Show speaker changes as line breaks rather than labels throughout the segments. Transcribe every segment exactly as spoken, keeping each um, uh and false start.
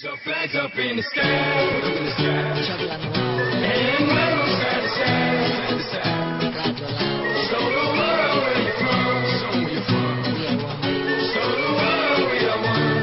So flags up in the sky, up in the sky. And rainbows side to side, side to side. Show the world where you're from, show 'em where you're from. Show the world we are one.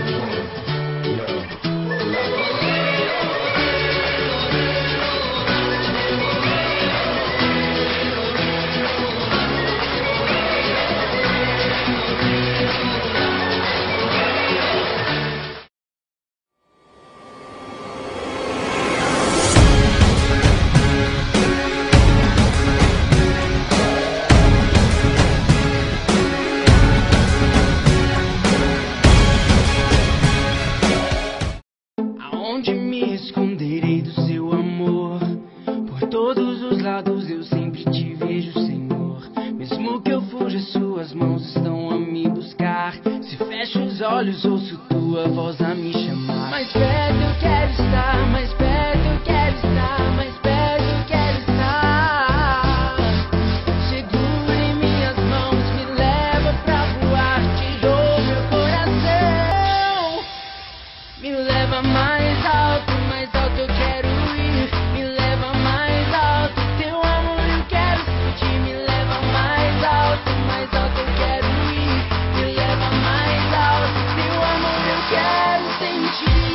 Aonde me esconderei do seu amor? Por todos os lados eu sempre te vejo, Senhor. Mesmo que eu fuja, suas mãos estão a me buscar. Se fecho os olhos, ouço tua voz a me chamar. Mais perto eu quero estar, mais perto eu quero estar, mais perto eu quero estar. Segura em minhas mãos, me leva pra voar, te dou meu coração. Me leva mais alto, mais alto eu quero ir. Me leva mais alto, teu amor eu quero sentir. Me leva mais alto, mais alto eu quero ir. Me leva mais alto, teu amor eu quero sentir.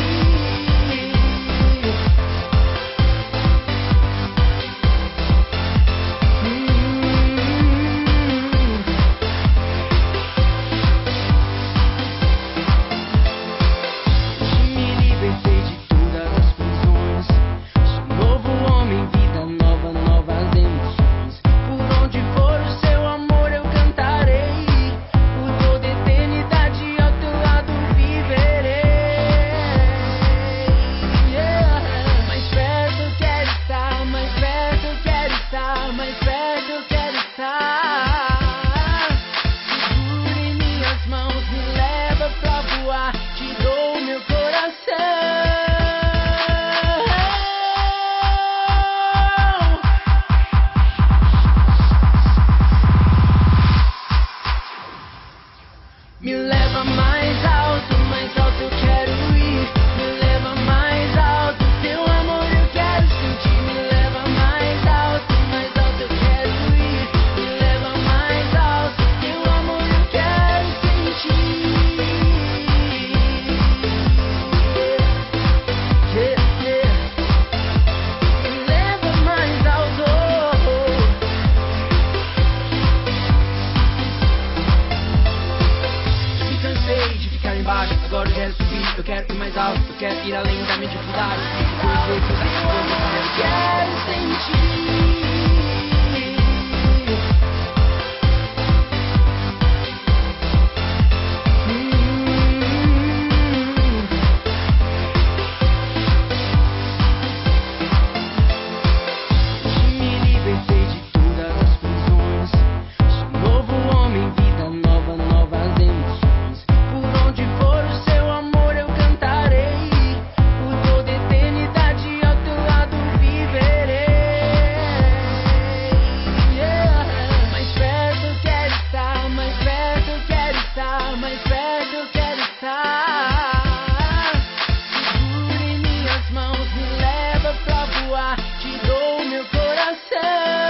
Me libertei de todas as prisões. Sou novo homem, vida nova, novas emoções. Por onde for o seu amor eu cantarei. Por toda eternidade ao teu lado viverei. Yeah. Mais perto eu quero estar, mais perto eu quero estar, mais perto eu quero estar. Segura em minhas mãos, me leva pra voar, te dou meu coração. Me leva mais alto, mais alto eu quero ir. Me leva mais alto, teu amor eu quero sentir. Me leva mais alto, mais alto eu quero ir. Me leva mais alto, teu amor eu quero sentir. Yeah, yeah. Me leva mais alto. Me cansei de ficar embaixo, agora eu quero subir. Eu quero ir mais alto, eu quero ir além da minha dificuldade. Conhecer todas as coisas, eu quero sentir. Me libertei de todas as prisões. Sou novo homem, vida nova, novas emoções. Por onde for o seu amor eu cantarei. Por toda eternidade ao teu lado viverei. Yeah. Mais perto eu quero estar, mais perto eu quero estar, mais perto eu quero estar. Segura em minhas mãos, me leva pra voar, te dou meu coração.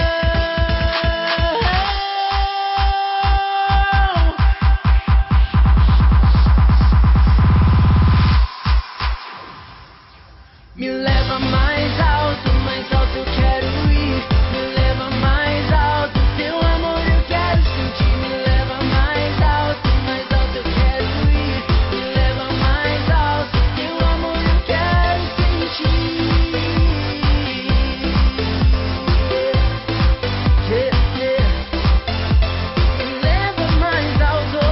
Me leva mais alto, mais alto eu quero ir. Me leva mais alto, teu amor eu quero sentir. Me leva mais alto, mais alto eu quero ir. Me leva mais alto, teu amor eu quero sentir. Yeah, yeah. Me leva mais alto.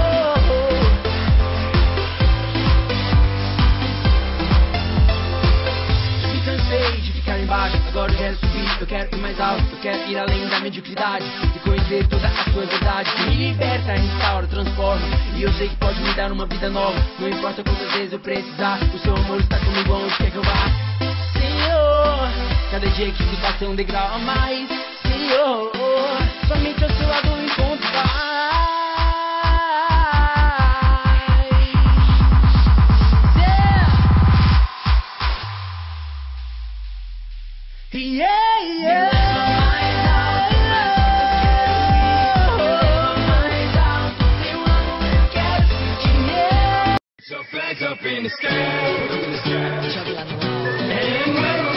Me cansei de ficar embaixo, agora eu quero subir. Eu quero ir mais alto, eu quero ir além da mediocridade e conhecer toda a sua verdade. Que me liberta, restaura, transforma. E eu sei que pode me dar uma vida nova. Não importa quantas vezes eu precisar, o seu amor está comigo onde quer que eu vá. Senhor, cada dia que se passa é um degrau a mais. Senhor, somente ao seu lado eu encontro paz. Yeah. Yeah, yeah.
So flags up in the sky, up in the sky.
Joga lá no alto.
And when